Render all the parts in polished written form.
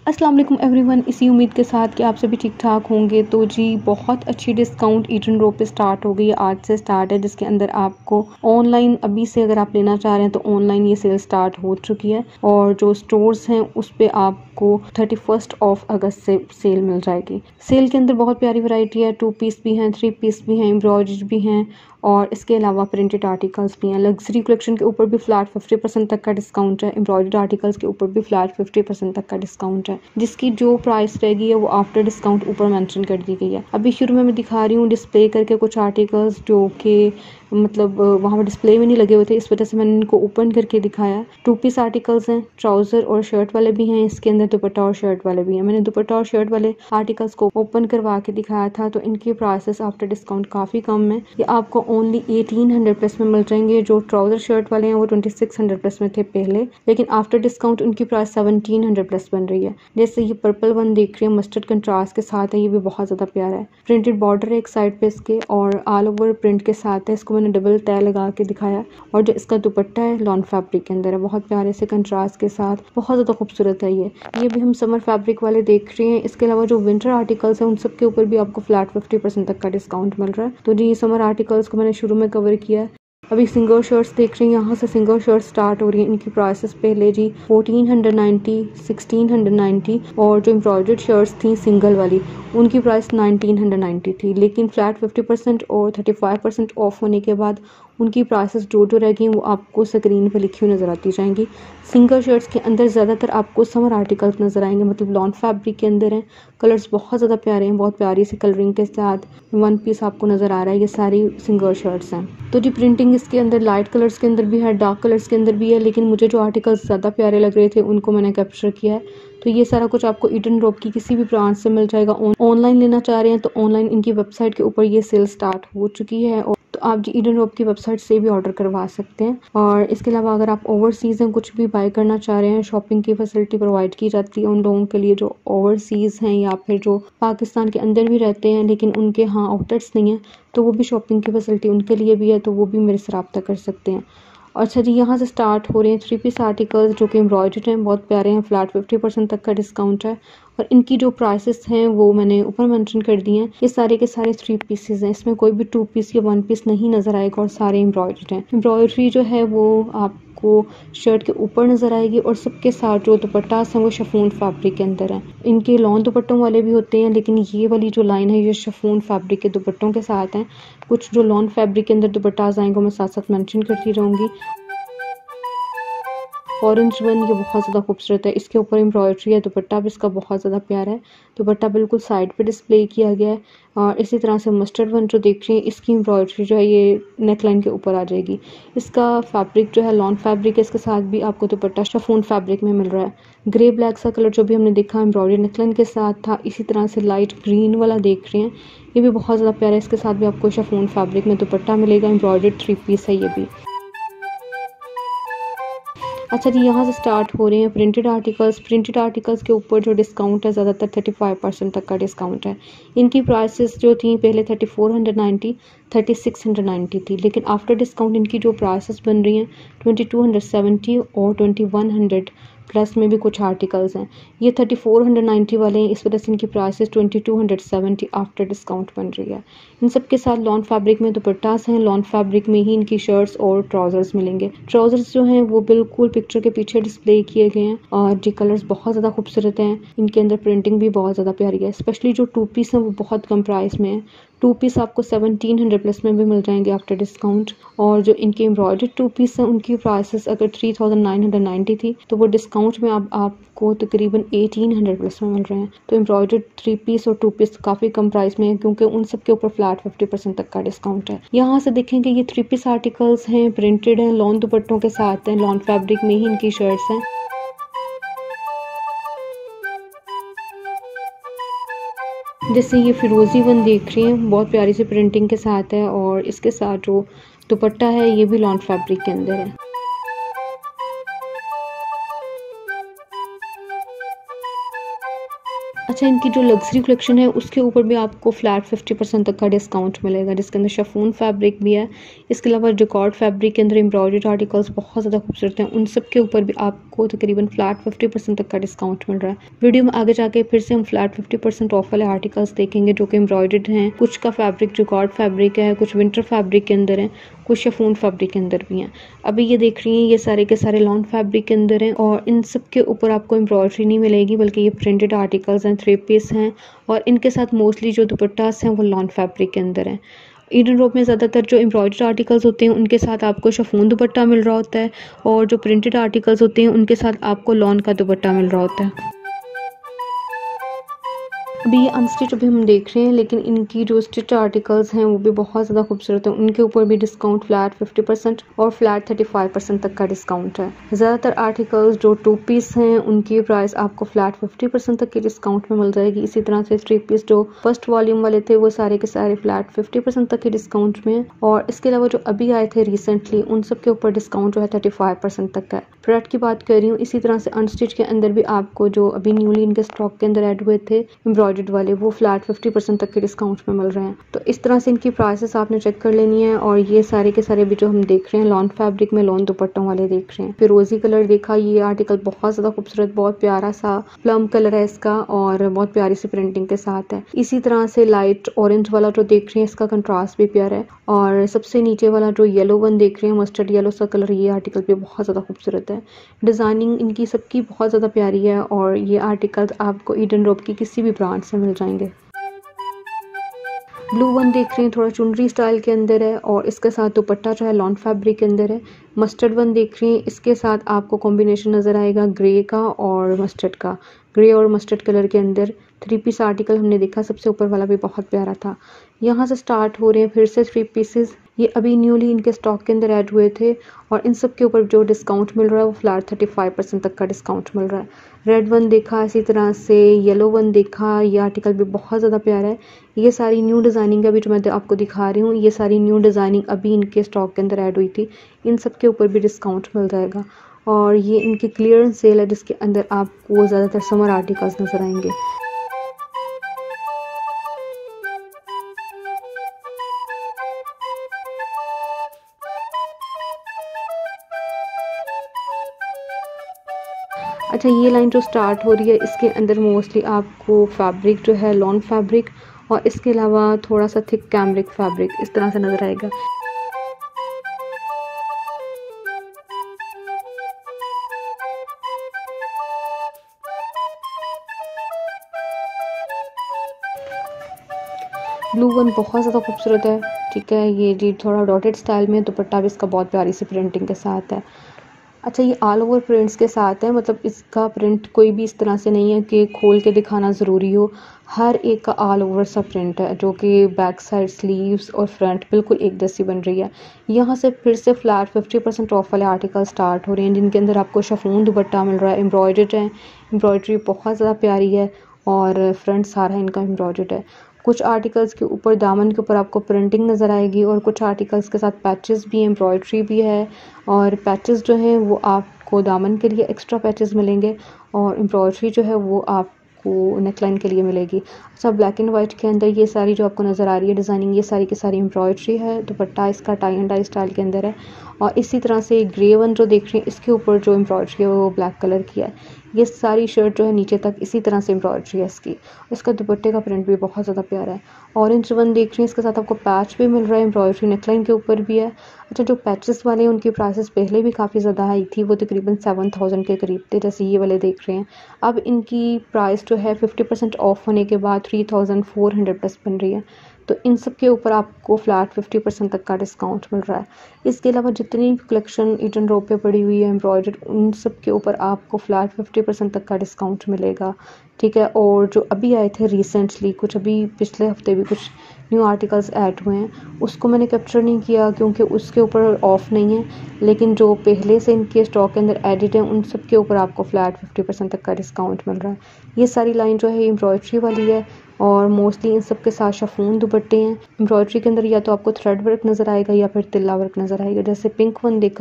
अस्सलाम वालेकुम एवरीवन। इसी उम्मीद के साथ कि आप सभी ठीक ठाक होंगे। तो जी बहुत अच्छी डिस्काउंट ईटन रो पे स्टार्ट हो गई है, आज से स्टार्ट है, जिसके अंदर आपको ऑनलाइन अभी से अगर आप लेना चाह रहे हैं तो ऑनलाइन ये सेल स्टार्ट हो चुकी है और जो स्टोर्स हैं उस पे आपको 31 ऑफ अगस्त से सेल मिल जाएगी। सेल के अंदर बहुत प्यारी वैरायटी है, 2 पीस भी हैं, 3 पीस भी हैं, एम्ब्रॉयडरी भी हैं और इसके अलावा प्रिंटेड आर्टिकल्स भी हैं। लग्जरी कलेक्शन के ऊपर भी फ्लैट 50% तक का डिस्काउंट है, एम्ब्रॉयडर्ड आर्टिकल्स के ऊपर भी फ्लैट 50% तक का डिस्काउंट है, जिसकी जो प्राइस रहेगी है वो आफ्टर डिस्काउंट ऊपर मेंशन कर दी गई है। अभी शुरू में मैं दिखा रही हूँ डिस्प्ले करके कुछ आर्टिकल्स जो कि मतलब वहाँ पर डिस्प्ले में नहीं लगे हुए थे, इस वजह से मैंने इनको ओपन करके दिखाया। 2 पीस आर्टिकल्स हैं, ट्राउज़र और शर्ट वाले भी हैं, इसके अंदर दुपट्टा और शर्ट वाले भी हैं। मैंने दुपट्टा और शर्ट वाले आर्टिकल्स को ओपन करवा के दिखाया था, तो इनकी प्राइसेस आफ्टर डिस्काउंट काफ़ी कम है। ये आपको ओनली 1800 प्लस में मिल जाएंगे। जो ट्राउज़र शर्ट वाले हैं वो 2600 प्लस में थे पहले, लेकिन आफ्टर डिस्काउंट उनकी प्राइस 1700 प्लस बन रही है। जैसे ये पर्पल वन देख रही है, मस्टर्ड कंट्रास्ट के साथ है, ये भी बहुत ज़्यादा प्यारा है। प्रिंटेड बॉर्डर है एक साइड पे इसके और ऑल ओवर प्रिंट के साथ है। इसको मैंने डबल तय लगा के दिखाया और जो इसका दुपट्टा है लॉन फैब्रिक के अंदर है, बहुत प्यारे से कंट्रास्ट के साथ, बहुत ज़्यादा खूबसूरत है ये भी हम समर फैब्रिक वाले देख रहे हैं। इसके अलावा जो विंटर आर्टिकल्स हैं उन सब के ऊपर भी आपको फ्लैट 50% तक का डिस्काउंट मिल रहा है। तो जी समर आर्टिकल्स को मैंने शुरू में कवर किया है। अभी सिंगल शर्ट्स देख रही हैं, यहाँ से सिंगल शर्ट स्टार्ट हो रही है। इनकी प्राइसेस पहले जी 1490, 1690 और जो एम्ब्रॉयडर्ड शर्ट्स थी सिंगल वाली उनकी प्राइस 1990 थी, लेकिन फ्लैट 50% और 35% ऑफ होने के बाद उनकी प्राइसेस जो रह गई वो आपको स्क्रीन पर लिखी हुई नज़र आती जाएंगी। सिंगल शर्ट्स के अंदर ज़्यादातर आपको समर आर्टिकल्स नज़र आएंगे, मतलब लॉन फैब्रिक के अंदर हैं। कलर्स बहुत ज़्यादा प्यारे हैं, बहुत प्यारी सी कलरिंग के साथ वन पीस आपको नज़र आ रहा है। ये सारी सिंगल शर्ट्स हैं। तो जी प्रिंटिंग इसके अंदर लाइट कलर्स के अंदर भी है, डार्क कलर्स के अंदर भी है, लेकिन मुझे जो आर्टिकल्स ज़्यादा प्यारे लग रहे थे उनको मैंने कैप्चर किया है। तो ये सारा कुछ आपको ईटन ड्रॉप की किसी भी ब्रांच से मिल जाएगा। ऑनलाइन लेना चाह रहे हैं तो ऑनलाइन इनकी वेबसाइट के ऊपर ये सेल स्टार्ट हो चुकी है और तो आप जी ईटन ड्रॉप की वेबसाइट से भी ऑर्डर करवा सकते हैं। और इसके अलावा अगर आप ओवरसीज़ हैं, कुछ भी बाय करना चाह रहे हैं, शॉपिंग की फैसिलिटी प्रोवाइड की जाती है उन लोगों के लिए जो ओवरसीज़ हैं या फिर जो पाकिस्तान के अंदर भी रहते हैं लेकिन उनके यहाँ आउटलेट्स नहीं है, तो वो भी शॉपिंग की फैसिलिटी उनके लिए भी है, तो वो भी मेरे से रब्ता कर सकते हैं। अच्छा जी यहाँ से स्टार्ट हो रहे हैं 3 पीस आर्टिकल्स जो कि एम्ब्रॉयडर्ड हैं, बहुत प्यारे हैं, फ्लैट 50% तक का डिस्काउंट है और इनकी जो प्राइसेस हैं वो मैंने ऊपर मेंशन कर दी हैं। ये सारे के सारे 3 पीसेस हैं, इसमें कोई भी 2 पीस या 1 पीस नहीं नज़र आएगा और सारे एम्ब्रॉयडर्ड हैं। एम्ब्रॉयडरी जो है वो आपको शर्ट के ऊपर नज़र आएगी और सबके साथ जो दुपट्टास हैं वो शिफॉन फैब्रिक के अंदर हैं। इनके लॉन दुपट्टों वाले भी होते हैं, लेकिन ये वाली जो लाइन है ये शिफॉन फैब्रिक के दुपट्टों के साथ हैं। कुछ जो लॉन फैब्रिक के अंदर दुपट्टास आएंगे मैं साथ साथ मेंशन करती रहूँगी। ऑरेंज वन ये बहुत ज़्यादा खूबसूरत है, इसके ऊपर एम्ब्रॉयडरी है, दुपट्टा भी इसका बहुत ज़्यादा प्यारा है, दुपट्टा बिल्कुल साइड पे डिस्प्ले किया गया है। और इसी तरह से मस्टर्ड वन जो देख रही हैं इसकी एम्ब्रॉयडरी जो है ये नेक लाइन के ऊपर आ जाएगी। इसका फैब्रिक जो है लॉन फैब्रिक है, इसके साथ भी आपको दुपट्टा शिफॉन फैब्रिक में मिल रहा है। ग्रे ब्लैक सा कलर जो भी हमने देखा एम्ब्रॉयडरी नेकलाइन के साथ था, इसी तरह से लाइट ग्रीन वाला देख रहे हैं, ये भी बहुत ज़्यादा प्यारा है, इसके साथ भी आपको शिफॉन फैब्रिक में दुपट्टा मिलेगा। एम्ब्रॉयडर्ड 3 पीस है ये भी। अच्छा जी यहाँ से स्टार्ट हो रहे हैं प्रिंटेड आर्टिकल्स। प्रिंटेड आर्टिकल्स के ऊपर जो डिस्काउंट है ज़्यादातर 35% तक का डिस्काउंट है। इनकी प्राइसेस जो थी पहले 3490, 3690 थी, लेकिन आफ्टर डिस्काउंट इनकी जो प्राइसेस बन रही हैं 2270 और 2100 प्लस में भी कुछ आर्टिकल्स हैं। ये 3490 वाले हैं, इस वजह से इनकी प्राइसेस 2270 आफ्टर डिस्काउंट बन रही है। इन सब के साथ लॉन फैब्रिक में दुपट्टास हैं, लॉन फैब्रिक में ही इनकी शर्ट्स और ट्राउजर्स मिलेंगे। ट्राउजर्स जो हैं वो बिल्कुल पिक्चर के पीछे डिस्प्ले किए गए हैं और जी कलर्स बहुत ज़्यादा खूबसूरत हैं, इनके अंदर प्रिंटिंग भी बहुत ज़्यादा प्यारी है। स्पेशली जो 2 पीस हैं वो बहुत कम प्राइस में है, 2 पीस आपको 1700 प्लस में भी मिल जाएंगे आफ्टर डिस्काउंट। और जो इनके एम्ब्रॉयडर्ड 2 पीस हैं उनकी प्राइसेस अगर 3990 थी तो वो डिस्काउंट में अब आपको तकरीबन 1800 प्लस में मिल रहे हैं। तो एम्ब्रॉयडर्ड 3 पीस और 2 पीस काफ़ी कम प्राइस में है क्योंकि उन सब के ऊपर फ्लैट 50% तक का डिस्काउंट है। यहाँ से देखेंगे ये 3 पीस आर्टिकल्स हैं, प्रिंटेड हैं, लॉन दुपट्टों के साथ हैं, लॉन फैब्रिक में ही इनकी शर्ट्स हैं। जैसे ये फिरोज़ी वन देख रही हैं, बहुत प्यारी सी प्रिंटिंग के साथ है और इसके साथ जो दुपट्टा है ये भी लॉन फैब्रिक के अंदर है। अच्छा, इनकी जो लग्ज़री कलेक्शन है उसके ऊपर भी आपको फ्लैट 50% तक का डिस्काउंट मिलेगा, जिसके अंदर शिफॉन फैब्रिक भी है। इसके अलावा जैकार्ड फैब्रिक के अंदर एम्ब्रॉयडर्ड आर्टिकल्स बहुत ज़्यादा खूबसूरत हैं, उन सब के ऊपर भी आपको तकरीबन फ्लैट 50% तक का डिस्काउंट मिल रहा है। वीडियो में आगे जाके फिर से हम फ्लैट 50% ऑफ वाले आर्टिकल्स देखेंगे जो कि एम्ब्रॉयडर्ड हैं। कुछ का फैब्रिक जैकार्ड फैब्रिक है, कुछ विंटर फैब्रिक के अंदर है, कुछ शिफॉन फैब्रिक के अंदर भी हैं। अभी ये देख रही हैं ये सारे के सारे लॉन फैब्रिक के अंदर हैं और इन सब के ऊपर आपको एम्ब्रॉयडरी नहीं मिलेगी, बल्कि ये प्रिंटेड आर्टिकल्स हैं, 3 पीस हैं और इनके साथ मोस्टली जो दुपट्टास हैं वो लॉन फैब्रिक के अंदर हैं। ईडन रोप में ज़्यादातर जो एम्ब्रॉयडर्ड आर्टिकल्स होते हैं उनके साथ आपको शिफॉन दुपट्टा मिल रहा होता है और जो प्रिंटेड आर्टिकल्स होते हैं उनके साथ आपको लॉन का दुपट्टा मिल रहा होता है। अभी ये अनस्टिच अभी हम देख रहे हैं, लेकिन इनकी जो स्टिच आर्टिकल्स हैं वो भी बहुत ज़्यादा खूबसूरत हैं। उनके ऊपर भी डिस्काउंट फ्लैट 50% और फ्लैट 35% तक का डिस्काउंट है। ज़्यादातर आर्टिकल्स जो 2 पीस हैं उनकी प्राइस आपको फ्लैट 50% तक के डिस्काउंट में मिल जाएगी। इसी तरह से 3 पीस जो फर्स्ट वॉल्यूम वाले थे वो सारे के सारे फ्लैट 50% तक के डिस्काउंट में, और इसके अलावा जो अभी आए थे रिसेंटली उन सब के ऊपर डिस्काउंट जो है 35% तक का है। फ्लैट की बात कर रही हूँ। इसी तरह से अनस्टिच के अंदर भी आपको जो अभी न्यूली इनके स्टॉक के अंदर ऐड हुए थे एम्ब्रॉयडर्ड वाले वो फ्लैट 50% तक के डिस्काउंट में मिल रहे हैं। तो इस तरह से इनकी प्राइसेस आपने चेक कर लेनी है। और ये सारे के सारे भी जो हम देख रहे हैं लॉन फैब्रिक में लॉन दुपट्टों वाले देख रहे हैं। फिरोजी कलर देखा, ये आर्टिकल बहुत ज़्यादा खूबसूरत, बहुत प्यारा सा प्लम कलर है इसका और बहुत प्यारी सी प्रिंटिंग के साथ है। इसी तरह से लाइट ऑरेंज वाला जो देख रहे हैं इसका कंट्रास्ट भी प्यारा है और सबसे नीचे वाला जो येलो वन देख रहे हैं मस्टर्ड येलो सा कलर, ये आर्टिकल भी बहुत ज़्यादा खूबसूरत है। डिज़ाइनिंग इनकी सबकी बहुत ज़्यादा प्यारी है और ये आर्टिकल्स आपको ईडन रोप की किसी भी ब्रांड से मिल जाएंगे। ब्लू वन देख रहे हैं थोड़ा चुनरी स्टाइल के अंदर है और इसके साथ दुपट्टा जो है लॉन फैब्रिक के अंदर है। मस्टर्ड वन देख रहे हैं, इसके साथ आपको कॉम्बिनेशन नज़र आएगा ग्रे का और मस्टर्ड का। ग्रे और मस्टर्ड कलर के अंदर 3 पीस आर्टिकल हमने देखा, सबसे ऊपर वाला भी बहुत प्यारा था। यहाँ से स्टार्ट हो रहे हैं फिर से 3 पीसेस, ये अभी न्यूली इनके स्टॉक के अंदर ऐड हुए थे और इन सब के ऊपर जो डिस्काउंट मिल रहा है वो फ्लैट 35% तक का डिस्काउंट मिल रहा है। रेड वन देखा, इसी तरह से येलो वन देखा, ये आर्टिकल भी बहुत ज़्यादा प्यारा है। ये सारी न्यू डिज़ाइनिंग अभी जो मैं आपको दिखा रही हूँ, ये सारी न्यू डिज़ाइनिंग अभी इनके स्टॉक के अंदर ऐड हुई थी। इन सब के ऊपर भी डिस्काउंट मिल जाएगा और ये इनकी क्लियरेंस सेल है जिसके अंदर आपको ज़्यादातर समर आर्टिकल्स नज़र आएंगे। अच्छा, ये लाइन जो स्टार्ट हो रही है इसके अंदर मोस्टली आपको फैब्रिक जो है लॉन फैब्रिक और इसके अलावा थोड़ा सा थिक कैमरिक फैब्रिक इस तरह से नज़र आएगा। ब्लू वन बहुत ज़्यादा खूबसूरत है, ठीक है। ये जी थोड़ा डॉटेड स्टाइल में, दुपट्टा भी इसका बहुत प्यारी सी प्रिंटिंग के साथ है। अच्छा, ये ऑल ओवर प्रिंट्स के साथ है, मतलब इसका प्रिंट कोई भी इस तरह से नहीं है कि खोल के दिखाना ज़रूरी हो। हर एक का ऑल ओवर सा प्रिंट है जो कि बैक साइड स्लीव्स और फ्रंट बिल्कुल एक जैसी बन रही है। यहाँ से फिर से फ्लैट 50% ऑफ वाले आर्टिकल स्टार्ट हो रहे हैं जिनके अंदर आपको शिफॉन दुपट्टा मिल रहा है, एम्ब्रॉयडर्ड है, एम्ब्रॉयडरी बहुत ज़्यादा प्यारी है और फ्रंट सारा इनका एम्ब्रॉयडर्ड है। कुछ आर्टिकल्स के ऊपर दामन के ऊपर आपको प्रिंटिंग नज़र आएगी और कुछ आर्टिकल्स के साथ पैचेस भी हैं, एम्ब्रॉयडरी भी है और पैचेस जो हैं वो आपको दामन के लिए एक्स्ट्रा पैचेस मिलेंगे और एम्ब्रॉयडरी जो है वो आपको नेकलाइन के लिए मिलेगी। अच्छा, ब्लैक एंड वाइट के अंदर ये सारी जो आपको नज़र आ रही है डिज़ाइनिंग, ये सारी की सारी एम्ब्रॉयडरी है। दुपट्टा इसका टाई एंड डाई स्टाइल के अंदर है और इसी तरह से ग्रे वन जो देख रहे हैं इसके ऊपर जो एम्ब्रॉयडरी है वो ब्लैक कलर की है। ये सारी शर्ट जो है नीचे तक इसी तरह से एम्ब्रॉयडरी है इसकी। इसका दुपट्टे का प्रिंट भी बहुत ज़्यादा प्यारा है। ऑरेंज वन देख रही हैं, इसके साथ आपको पैच भी मिल रहा है, एम्ब्रॉयडरी नेकलाइन के ऊपर भी है। अच्छा, जो पैचेस वाले हैं उनकी प्राइसेस पहले भी काफ़ी ज़्यादा हाई थी, वो तकरीबन 7000 के करीब थे जैसे ये वाले देख रहे हैं। अब इनकी प्राइस जो है 50% ऑफ होने के बाद 3400 प्लस बन रही है। तो इन सब के ऊपर आपको फ्लैट 50% तक का डिस्काउंट मिल रहा है। इसके अलावा जितनी भी कलेक्शन ईडन रोप पे पड़ी हुई है एम्ब्रॉयडर्ड, उन सब के ऊपर आपको फ्लैट 50% तक का डिस्काउंट मिलेगा, ठीक है। और जो अभी आए थे रिसेंटली, कुछ अभी पिछले हफ्ते भी कुछ न्यू आर्टिकल्स ऐड हुए हैं, उसको मैंने कैप्चर नहीं किया क्योंकि उसके ऊपर ऑफ नहीं है, लेकिन जो पहले से इनके स्टॉक के अंदर एडिट हैं उन सब के ऊपर आपको फ्लैट 50% तक का डिस्काउंट मिल रहा है। ये सारी लाइन जो है एम्ब्रॉयडरी वाली है और मोस्टली इन सब के साथ शिफॉन दुपट्टे हैं। एम्ब्रॉयडरी के अंदर या तो आपको थ्रेड वर्क नज़र आएगा या फिर तिल्ला वर्क नज़र आएगा। जैसे पिंक वन देखा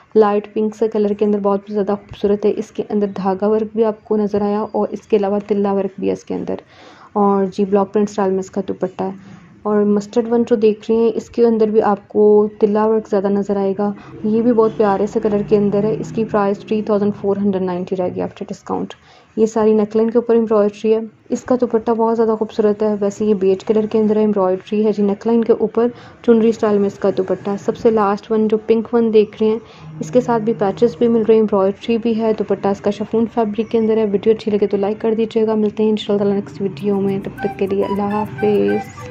लाइट पिंक से कलर के अंदर बहुत ज़्यादा खूबसूरत है। इसके अंदर धागा वर्क भी आपको नज़र आया और इसके अलावा तिल्ला वर्क भी है इसके अंदर। और जी ब्लॉक प्रिंट स्टाइल में इसका दुपट्टा है। और मस्टर्ड वन जो देख रही हैं इसके अंदर भी आपको तिल्ला वर्क ज़्यादा नज़र आएगा। ये भी बहुत प्यारे से कलर के अंदर है। इसकी प्राइस 3490 रहेगी आफ्टर डिस्काउंट। ये सारी नेकलाइन के ऊपर एम्ब्रॉयड्री है। इसका दुपट्टा बहुत ज़्यादा खूबसूरत है। वैसे ये बेज कलर के अंदर एम्ब्रॉयड्री है जी नेकलाइन के ऊपर, चुनरी स्टाइल में इसका दुपट्टा। सबसे लास्ट वन जो पिंक वन देख रहे हैं इसके साथ भी पैचेस भी मिल रहे हैं, एम्ब्रॉयड्री भी है। दुपट्टा इसका शिफॉन फैब्रिक के अंदर है। वीडियो अच्छी लगे तो लाइक कर दीजिएगा। मिलते हैं इंशाल्लाह नेक्स्ट वीडियो में, तब तक के लिए अल्लाह हाफिज़।